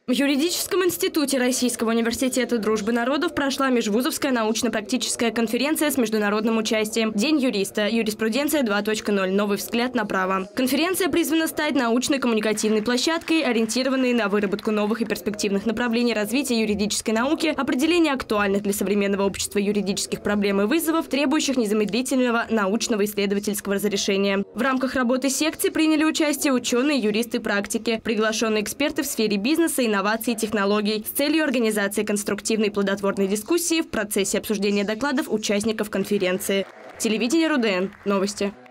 В юридическом институте Российского университета дружбы народов прошла межвузовская научно-практическая конференция с международным участием «День юриста. Юриспруденция 2.0. Новый взгляд на право». Конференция призвана стать научно-коммуникативной площадкой, ориентированной на выработку новых и перспективных направлений развития юридической науки, определение актуальных для современного общества юридических проблем и вызовов, требующих незамедлительного научного исследовательского разрешения. В рамках работы секции приняли участие ученые, юристы, практики, приглашенные эксперты в сфере бизнеса, инноваций и технологий с целью организации конструктивной и плодотворной дискуссии в процессе обсуждения докладов участников конференции. Телевидение РУДН. Новости.